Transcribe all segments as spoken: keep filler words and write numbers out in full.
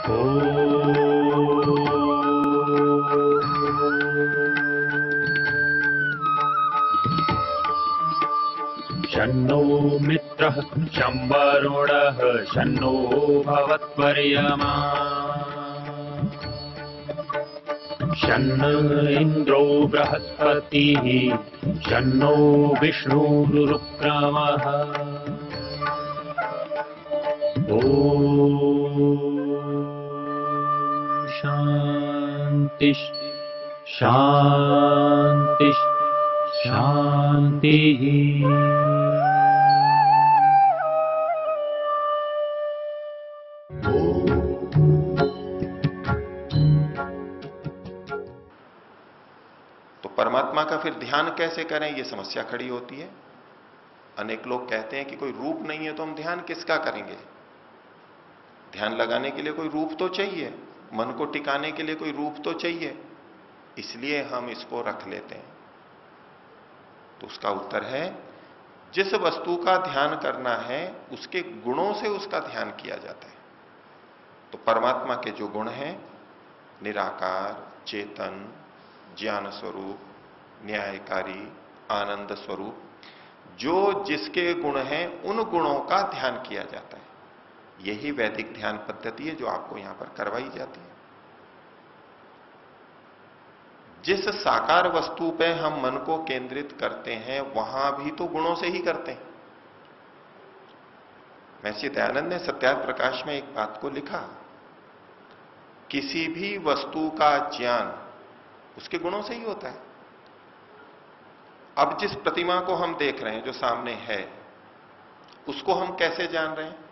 शन्नो मित्रः शं वरुणः शन्नो भवत्वर्यमा शन्न इन्द्रो बृहस्पतिः शन्नो विष्णुरुक्रमः ॐ शान्ति शान्ति शान्तिः। तो परमात्मा का फिर ध्यान कैसे करें, ये समस्या खड़ी होती है। अनेक लोग कहते हैं कि कोई रूप नहीं है तो हम ध्यान किसका करेंगे। ध्यान लगाने के लिए कोई रूप तो चाहिए, मन को टिकाने के लिए कोई रूप तो चाहिए, इसलिए हम इसको रख लेते हैं। तो उसका उत्तर है, जिस वस्तु का ध्यान करना है उसके गुणों से उसका ध्यान किया जाता है। तो परमात्मा के जो गुण हैं, निराकार, चेतन, ज्ञान स्वरूप, न्यायकारी, आनंद स्वरूप, जो जिसके गुण हैं उन गुणों का ध्यान किया जाता है। यही वैदिक ध्यान पद्धति है जो आपको यहां पर करवाई जाती है। जिस साकार वस्तु पे हम मन को केंद्रित करते हैं वहां भी तो गुणों से ही करते हैं। महर्षि दयानंद ने सत्यार्थ प्रकाश में एक बात को लिखा, किसी भी वस्तु का ज्ञान उसके गुणों से ही होता है। अब जिस प्रतिमा को हम देख रहे हैं जो सामने है, उसको हम कैसे जान रहे हैं?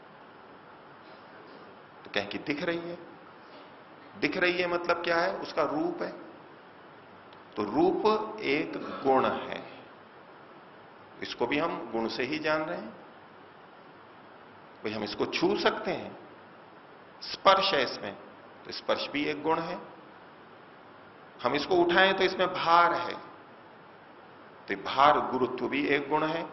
तो कहें कि दिख रही है। दिख रही है मतलब क्या है? उसका रूप है। तो रूप एक गुण है, इसको भी हम गुण से ही जान रहे हैं। भाई हम इसको छू सकते हैं, स्पर्श है इसमें, तो स्पर्श भी एक गुण है। हम इसको उठाएं तो इसमें भार है, तो भार गुरुत्व भी एक गुण है।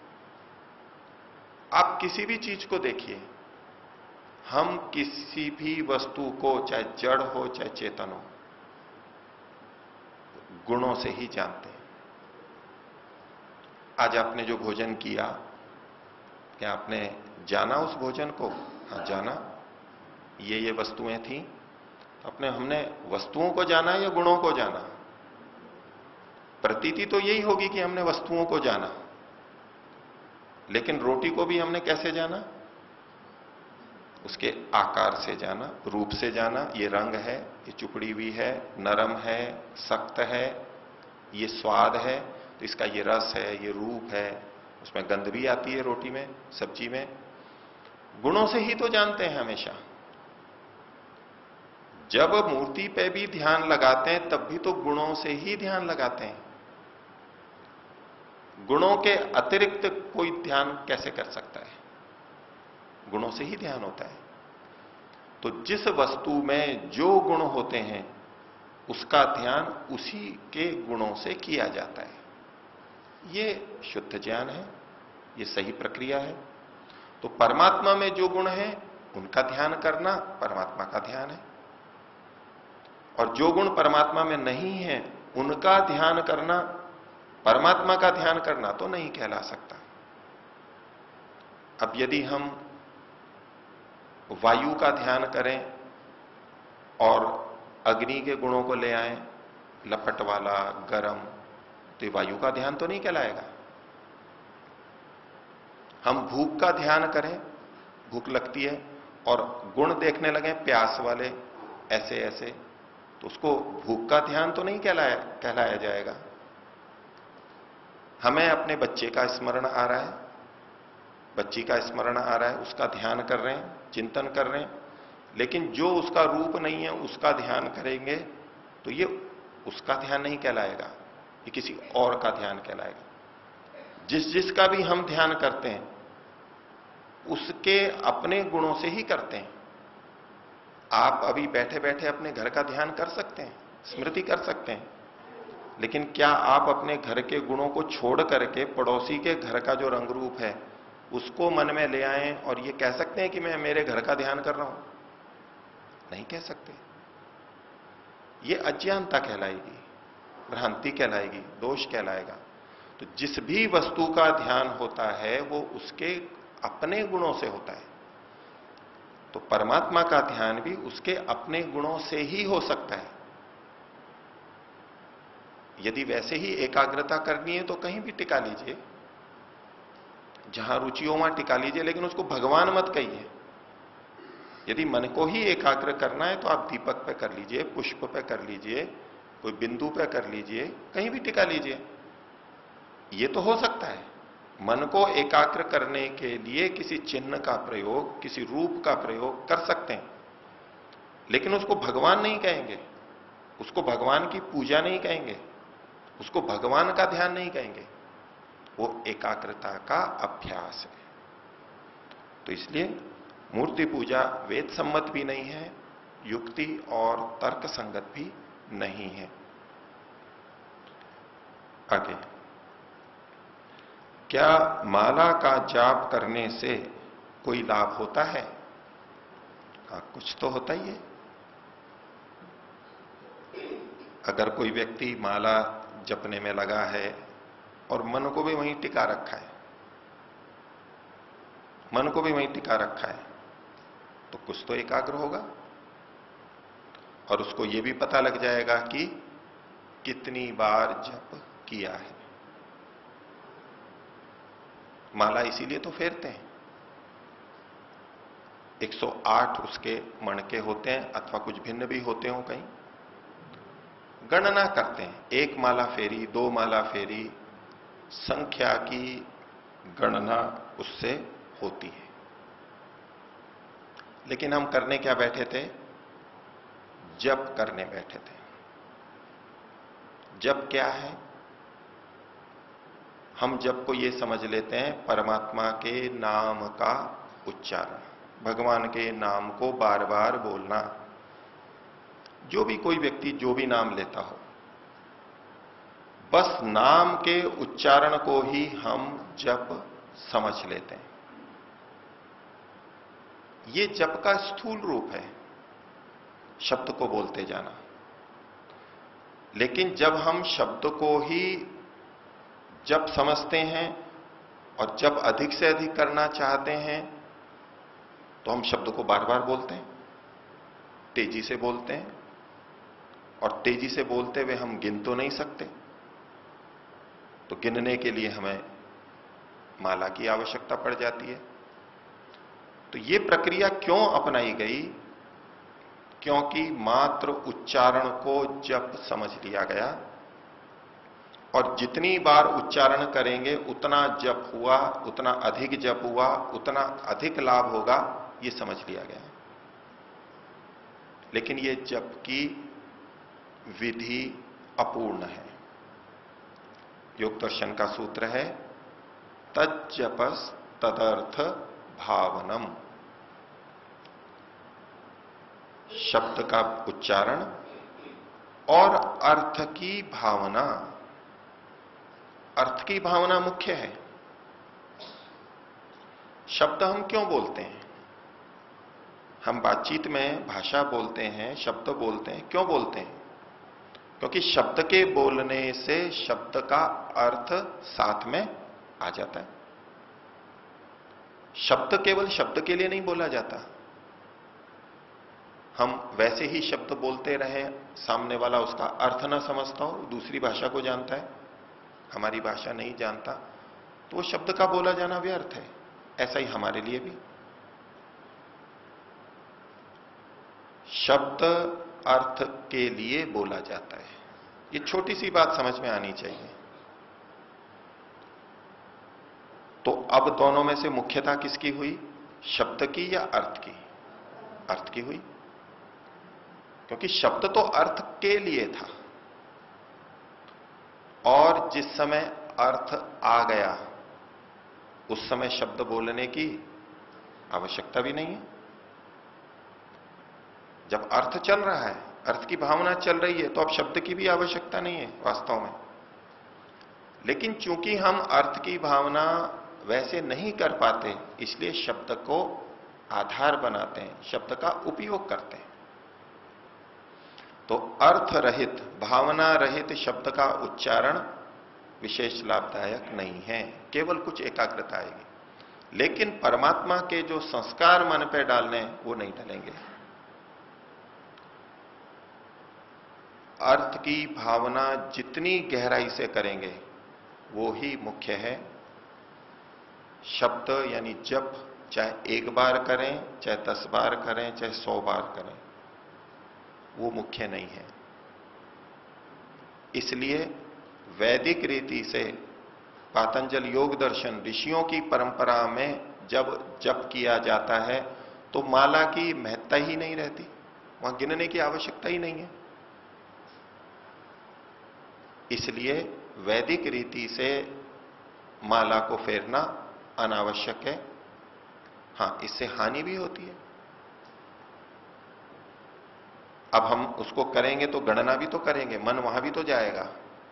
आप किसी भी चीज को देखिए, हम किसी भी वस्तु को, चाहे जड़ हो चाहे चेतन हो, गुणों से ही जानते हैं। आज आपने जो भोजन किया, क्या आपने जाना उस भोजन को? हाँ जाना, ये ये वस्तुएं थी। तो अपने हमने वस्तुओं को जाना या गुणों को जाना? प्रतीति तो यही होगी कि हमने वस्तुओं को जाना, लेकिन रोटी को भी हमने कैसे जाना? उसके आकार से जाना, रूप से जाना। ये रंग है, ये चुपड़ी हुई है, नरम है, सख्त है, ये स्वाद है, तो इसका ये रस है, ये रूप है, उसमें गंध भी आती है रोटी में, सब्जी में। गुणों से ही तो जानते हैं हमेशा। जब मूर्ति पे भी ध्यान लगाते हैं तब भी तो गुणों से ही ध्यान लगाते हैं। गुणों के अतिरिक्त कोई ध्यान कैसे कर सकता है? गुणों से ही ध्यान होता है। तो जिस वस्तु में जो गुण होते हैं उसका ध्यान उसी के गुणों से किया जाता है। ये शुद्ध ज्ञान है, ये सही प्रक्रिया है। तो परमात्मा में जो गुण है उनका ध्यान करना परमात्मा का ध्यान है, और जो गुण परमात्मा में नहीं है उनका ध्यान करना परमात्मा का ध्यान करना तो नहीं कहला सकता। अब यदि हम वायु का ध्यान करें और अग्नि के गुणों को ले आए, लपट वाला, गरम, तो वायु का ध्यान तो नहीं कहलाएगा। हम भूख का ध्यान करें, भूख लगती है, और गुण देखने लगे प्यास वाले, ऐसे ऐसे, तो उसको भूख का ध्यान तो नहीं कहलाया कहलाया जाएगा। हमें अपने बच्चे का स्मरण आ रहा है, बच्ची का स्मरण आ रहा है, उसका ध्यान कर रहे हैं, चिंतन कर रहे हैं, लेकिन जो उसका रूप नहीं है उसका ध्यान करेंगे तो ये उसका ध्यान नहीं कहलाएगा, ये किसी और का ध्यान कहलाएगा। जिस जिसका भी हम ध्यान करते हैं उसके अपने गुणों से ही करते हैं। आप अभी बैठे बैठे अपने घर का ध्यान कर सकते हैं, स्मृति कर सकते हैं, लेकिन क्या आप अपने घर के गुणों को छोड़ करके पड़ोसी के घर का जो रंग रूप है उसको मन में ले आए और ये कह सकते हैं कि मैं मेरे घर का ध्यान कर रहा हूं? नहीं कह सकते। ये अज्ञानता कहलाएगी, भ्रांति कहलाएगी, दोष कहलाएगा। तो जिस भी वस्तु का ध्यान होता है वो उसके अपने गुणों से होता है। तो परमात्मा का ध्यान भी उसके अपने गुणों से ही हो सकता है। यदि वैसे ही एकाग्रता करनी है तो कहीं भी टिका लीजिए, जहां रुचि हो वहां टिका लीजिए, लेकिन उसको भगवान मत कहिए। यदि मन को ही एकाग्र करना है तो आप दीपक पे कर लीजिए, पुष्प पे कर लीजिए, कोई बिंदु पे कर लीजिए, कहीं भी टिका लीजिए। ये तो हो सकता है। मन को एकाग्र करने के लिए किसी चिन्ह का प्रयोग, किसी रूप का प्रयोग कर सकते हैं, लेकिन उसको भगवान नहीं कहेंगे, उसको भगवान की पूजा नहीं कहेंगे, उसको भगवान का ध्यान नहीं कहेंगे। वो एकाग्रता का अभ्यास है। तो इसलिए मूर्ति पूजा वेद सम्मत भी नहीं है, युक्ति और तर्क संगत भी नहीं है। आगे, क्या माला का जाप करने से कोई लाभ होता है? हाँ, कुछ तो होता ही है। अगर कोई व्यक्ति माला जपने में लगा है और मन को भी वहीं टिका रखा है, मन को भी वहीं टिका रखा है, तो कुछ तो एकाग्र होगा। और उसको यह भी पता लग जाएगा कि कितनी बार जप किया है। माला इसीलिए तो फेरते हैं। एक सौ आठ उसके मणके होते हैं, अथवा कुछ भिन्न भी होते हो कहीं। गणना करते हैं, एक माला फेरी, दो माला फेरी, संख्या की गणना उससे होती है। लेकिन हम करने क्या बैठे थे? जप करने बैठे थे। जप क्या है? हम जप को यह समझ लेते हैं परमात्मा के नाम का उच्चारण, भगवान के नाम को बार बार बोलना। जो भी कोई व्यक्ति जो भी नाम लेता हो, बस नाम के उच्चारण को ही हम जप समझ लेते हैं। ये जप का स्थूल रूप है, शब्द को बोलते जाना। लेकिन जब हम शब्द को ही जप समझते हैं और जब अधिक से अधिक करना चाहते हैं तो हम शब्द को बार बार बोलते हैं, तेजी से बोलते हैं, और तेजी से बोलते हुए हम गिन तो नहीं सकते। तो गिनने के लिए हमें माला की आवश्यकता पड़ जाती है। तो ये प्रक्रिया क्यों अपनाई गई? क्योंकि मात्र उच्चारण को जप समझ लिया गया, और जितनी बार उच्चारण करेंगे उतना जप हुआ, उतना अधिक जप हुआ, उतना अधिक लाभ होगा, ये समझ लिया गया। लेकिन ये जप की विधि अपूर्ण है। योग दर्शन का सूत्र है तज्जपस तदर्थ भावनम। शब्द का उच्चारण और अर्थ की भावना। अर्थ की भावना मुख्य है। शब्द हम क्यों बोलते हैं? हम बातचीत में भाषा बोलते हैं, शब्द बोलते हैं। क्यों बोलते हैं? क्योंकि शब्द के बोलने से शब्द का अर्थ साथ में आ जाता है। शब्द केवल शब्द के लिए नहीं बोला जाता। हम वैसे ही शब्द बोलते रहे, सामने वाला उसका अर्थ ना समझता हो, दूसरी भाषा को जानता है, हमारी भाषा नहीं जानता, तो वो शब्द का बोला जाना व्यर्थ है। ऐसा ही हमारे लिए भी शब्द अर्थ के लिए बोला जाता है। ये छोटी सी बात समझ में आनी चाहिए। तो अब दोनों में से मुख्यता किसकी हुई? शब्द की या अर्थ की? अर्थ की हुई, क्योंकि शब्द तो अर्थ के लिए था, और जिस समय अर्थ आ गया उस समय शब्द बोलने की आवश्यकता भी नहीं है। जब अर्थ चल रहा है, अर्थ की भावना चल रही है, तो अब शब्द की भी आवश्यकता नहीं है वास्तव में। लेकिन चूंकि हम अर्थ की भावना वैसे नहीं कर पाते, इसलिए शब्द को आधार बनाते हैं, शब्द का उपयोग करते हैं। तो अर्थ रहित, भावना रहित शब्द का उच्चारण विशेष लाभदायक नहीं है, केवल कुछ एकाग्रता आएगी। लेकिन परमात्मा के जो संस्कार मन पे डालने वो नहीं डलेंगे। अर्थ की भावना जितनी गहराई से करेंगे वो ही मुख्य है। शब्द यानी जप चाहे एक बार करें, चाहे दस बार करें, चाहे सौ बार करें, वो मुख्य नहीं है। इसलिए वैदिक रीति से पातंजल योग दर्शन ऋषियों की परंपरा में जब जप किया जाता है तो माला की महत्ता ही नहीं रहती, वहां गिनने की आवश्यकता ही नहीं है। इसलिए वैदिक रीति से माला को फेरना अनावश्यक है। हां, इससे हानि भी होती है। अब हम उसको करेंगे तो गणना भी तो करेंगे, मन वहां भी तो जाएगा,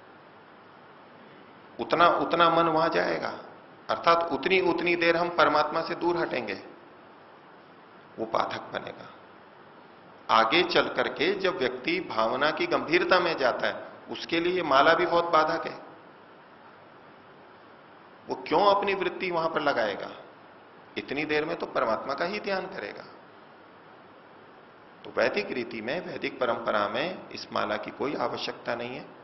उतना उतना मन वहां जाएगा, अर्थात उतनी उतनी देर हम परमात्मा से दूर हटेंगे, वो बाधक बनेगा। आगे चल करके जब व्यक्ति भावना की गंभीरता में जाता है उसके लिए माला भी बहुत बाधक है। वो क्यों अपनी वृत्ति वहां पर लगाएगा, इतनी देर में तो परमात्मा का ही ध्यान करेगा। तो वैदिक रीति में, वैदिक परंपरा में इस माला की कोई आवश्यकता नहीं है।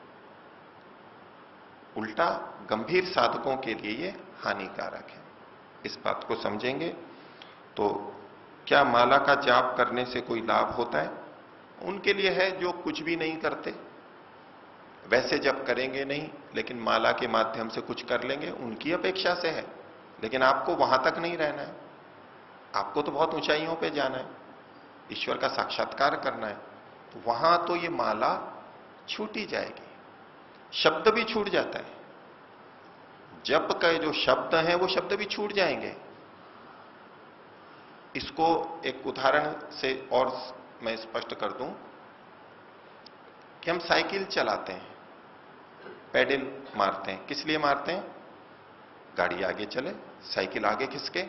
उल्टा गंभीर साधकों के लिए ये हानिकारक है। इस बात को समझेंगे तो क्या माला का जाप करने से कोई लाभ होता है? उनके लिए है जो कुछ भी नहीं करते, वैसे जप करेंगे नहीं लेकिन माला के माध्यम से कुछ कर लेंगे, उनकी अपेक्षा से है। लेकिन आपको वहां तक नहीं रहना है, आपको तो बहुत ऊंचाइयों पे जाना है, ईश्वर का साक्षात्कार करना है। तो वहां तो ये माला छूटी जाएगी, शब्द भी छूट जाता है। जप का जो शब्द हैं वो शब्द भी छूट जाएंगे। इसको एक उदाहरण से और मैं स्पष्ट कर दूं कि हम साइकिल चलाते हैं, पेडल मारते हैं, किस लिए मारते हैं? गाड़ी आगे चले, साइकिल आगे खिसके।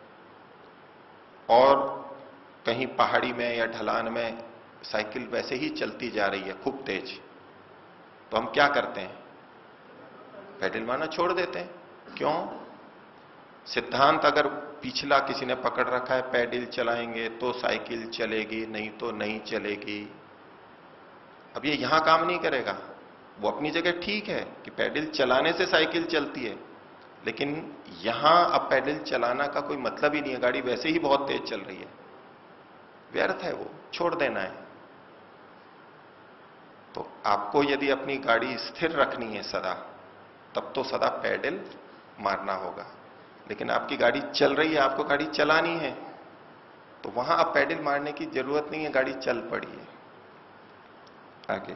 और कहीं पहाड़ी में या ढलान में साइकिल वैसे ही चलती जा रही है खूब तेज, तो हम क्या करते हैं? पेडल मारना छोड़ देते हैं। क्यों? सिद्धांत अगर पिछला किसी ने पकड़ रखा है, पेडल चलाएंगे तो साइकिल चलेगी, नहीं तो नहीं चलेगी। अब ये यहां काम नहीं करेगा। वो अपनी जगह ठीक है कि पेडल चलाने से साइकिल चलती है, लेकिन यहां अब पेडल चलाना का कोई मतलब ही नहीं है, गाड़ी वैसे ही बहुत तेज चल रही है, व्यर्थ है, वो छोड़ देना है। तो आपको यदि अपनी गाड़ी स्थिर रखनी है सदा, तब तो सदा पेडल मारना होगा। लेकिन आपकी गाड़ी चल रही है, आपको गाड़ी चलानी है, तो वहां अब पेडल मारने की जरूरत नहीं है, गाड़ी चल पड़ी है। आगे,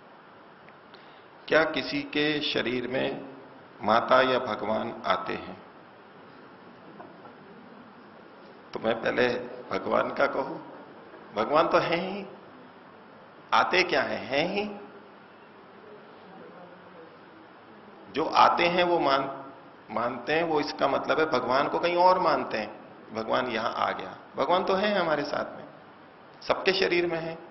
क्या किसी के शरीर में माता या भगवान आते हैं? तो मैं पहले भगवान का कहूं, भगवान तो हैं ही, आते क्या हैं? हैं ही। जो आते हैं वो मान मानते हैं, वो इसका मतलब है भगवान को कहीं और मानते हैं। भगवान यहां आ गया, भगवान तो है हमारे साथ में, सबके शरीर में है।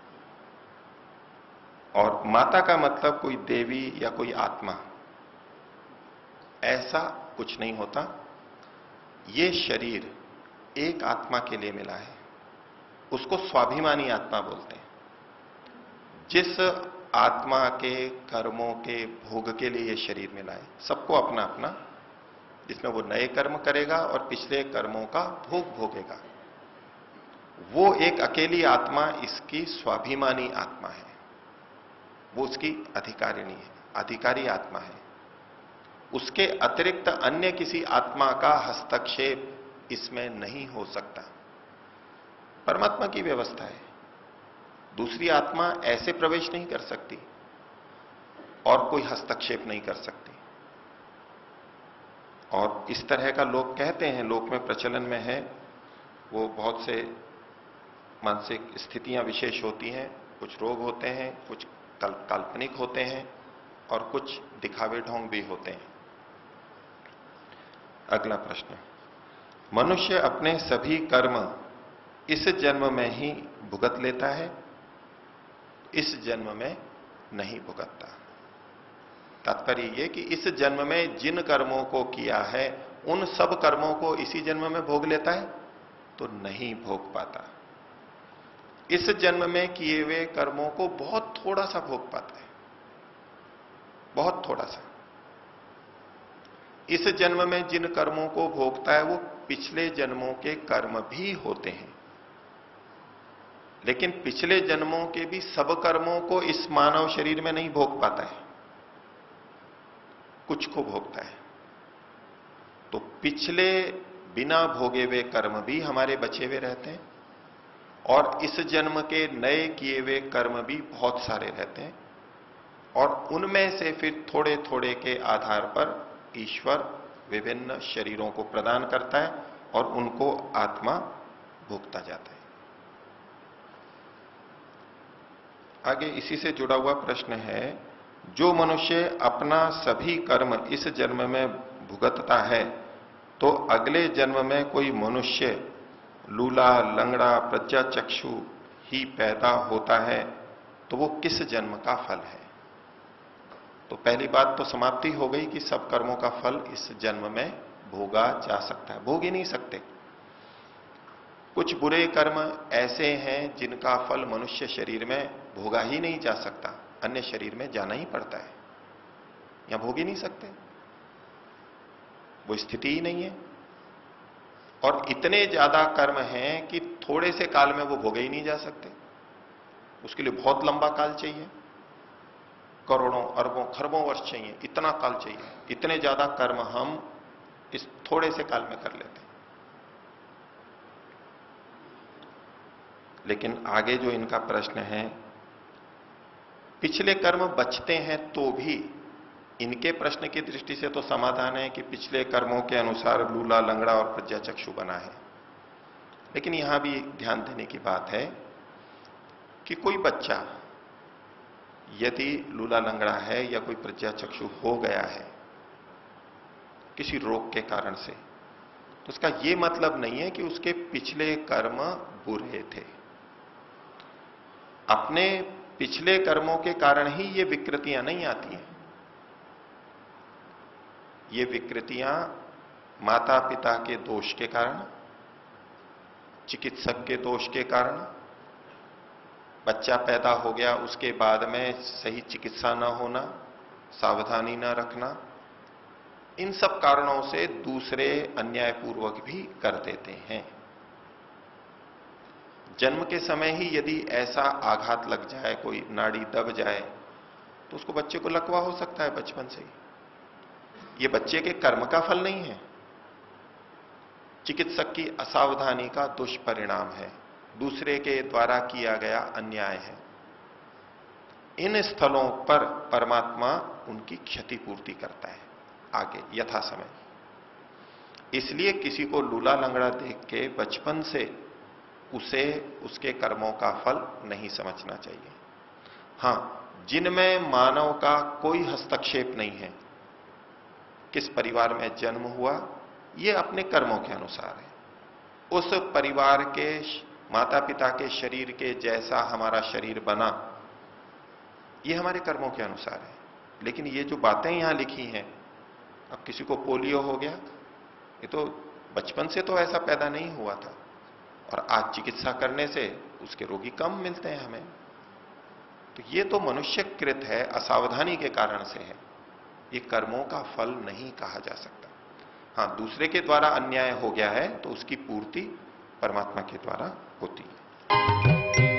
और माता का मतलब कोई देवी या कोई आत्मा, ऐसा कुछ नहीं होता। ये शरीर एक आत्मा के लिए मिला है, उसको स्वाभिमानी आत्मा बोलते हैं। जिस आत्मा के कर्मों के भोग के लिए ये शरीर मिला है, सबको अपना अपना, जिसमें वो नए कर्म करेगा और पिछले कर्मों का भोग भोगेगा, वो एक अकेली आत्मा इसकी स्वाभिमानी आत्मा है, वो उसकी अधिकारिणी है, अधिकारी आत्मा है। उसके अतिरिक्त अन्य किसी आत्मा का हस्तक्षेप इसमें नहीं हो सकता। परमात्मा की व्यवस्था है, दूसरी आत्मा ऐसे प्रवेश नहीं कर सकती और कोई हस्तक्षेप नहीं कर सकती। और इस तरह का लोग कहते हैं, लोक में प्रचलन में है, वो बहुत से मानसिक स्थितियां विशेष होती हैं, कुछ रोग होते हैं, कुछ काल्पनिक होते हैं और कुछ दिखावे ढोंग भी होते हैं। अगला प्रश्न, मनुष्य अपने सभी कर्म इस जन्म में ही भुगत लेता है? इस जन्म में नहीं भुगतता। तात्पर्य यह कि इस जन्म में जिन कर्मों को किया है उन सब कर्मों को इसी जन्म में भोग लेता है तो नहीं भोग पाता। इस जन्म में किए हुए कर्मों को बहुत थोड़ा सा भोग पाता है, बहुत थोड़ा सा। इस जन्म में जिन कर्मों को भोगता है वो पिछले जन्मों के कर्म भी होते हैं, लेकिन पिछले जन्मों के भी सब कर्मों को इस मानव शरीर में नहीं भोग पाता है, कुछ को भोगता है। तो पिछले बिना भोगे हुए कर्म भी हमारे बचे हुए रहते हैं और इस जन्म के नए किए हुए कर्म भी बहुत सारे रहते हैं और उनमें से फिर थोड़े थोड़े के आधार पर ईश्वर विभिन्न शरीरों को प्रदान करता है और उनको आत्मा भोगता जाता है। आगे इसी से जुड़ा हुआ प्रश्न है, जो मनुष्य अपना सभी कर्म इस जन्म में भुगतता है तो अगले जन्म में कोई मनुष्य लूला, लंगड़ा, प्रज्ञाचक्षु ही पैदा होता है तो वो किस जन्म का फल है? तो पहली बात तो समाप्ति हो गई कि सब कर्मों का फल इस जन्म में भोगा जा सकता है। भोग ही नहीं सकते। कुछ बुरे कर्म ऐसे हैं जिनका फल मनुष्य शरीर में भोगा ही नहीं जा सकता, अन्य शरीर में जाना ही पड़ता है, या भोग ही नहीं सकते, वो स्थिति ही नहीं है। और इतने ज्यादा कर्म हैं कि थोड़े से काल में वो भोगे ही नहीं जा सकते, उसके लिए बहुत लंबा काल चाहिए, करोड़ों अरबों खरबों वर्ष चाहिए, इतना काल चाहिए। इतने ज्यादा कर्म हम इस थोड़े से काल में कर लेते हैं। लेकिन आगे जो इनका प्रश्न है, पिछले कर्म बचते हैं तो भी इनके प्रश्न की दृष्टि से तो समाधान है कि पिछले कर्मों के अनुसार लूला, लंगड़ा और प्रज्ञाचक्षु बना है। लेकिन यहां भी ध्यान देने की बात है कि कोई बच्चा यदि लूला, लंगड़ा है या कोई प्रज्ञाचक्षु हो गया है किसी रोग के कारण से, तो उसका यह मतलब नहीं है कि उसके पिछले कर्म बुरे थे। अपने पिछले कर्मों के कारण ही ये विकृतियां नहीं आती हैं। ये विकृतियां माता पिता के दोष के कारण, चिकित्सक के दोष के कारण, बच्चा पैदा हो गया उसके बाद में सही चिकित्सा न होना, सावधानी न रखना, इन सब कारणों से दूसरे अन्यायपूर्वक भी कर देते हैं। जन्म के समय ही यदि ऐसा आघात लग जाए, कोई नाड़ी दब जाए, तो उसको बच्चे को लकवा हो सकता है बचपन से ही। ये बच्चे के कर्म का फल नहीं है, चिकित्सक की असावधानी का दुष्परिणाम है, दूसरे के द्वारा किया गया अन्याय है। इन स्थलों पर परमात्मा उनकी क्षतिपूर्ति करता है आगे यथा समय। इसलिए किसी को लूला, लंगड़ा देख के बचपन से उसे उसके कर्मों का फल नहीं समझना चाहिए। हां, जिनमें मानव का कोई हस्तक्षेप नहीं है, किस परिवार में जन्म हुआ ये अपने कर्मों के अनुसार है। उस परिवार के माता पिता के शरीर के जैसा हमारा शरीर बना, ये हमारे कर्मों के अनुसार है। लेकिन ये जो बातें यहां लिखी हैं, अब किसी को पोलियो हो गया, ये तो बचपन से तो ऐसा पैदा नहीं हुआ था और आज चिकित्सा करने से उसके रोगी कम मिलते हैं हमें। तो ये तो मनुष्यकृत है, असावधानी के कारण से है, ये कर्मों का फल नहीं कहा जा सकता। हां, दूसरे के द्वारा अन्याय हो गया है तो उसकी पूर्ति परमात्मा के द्वारा होती है।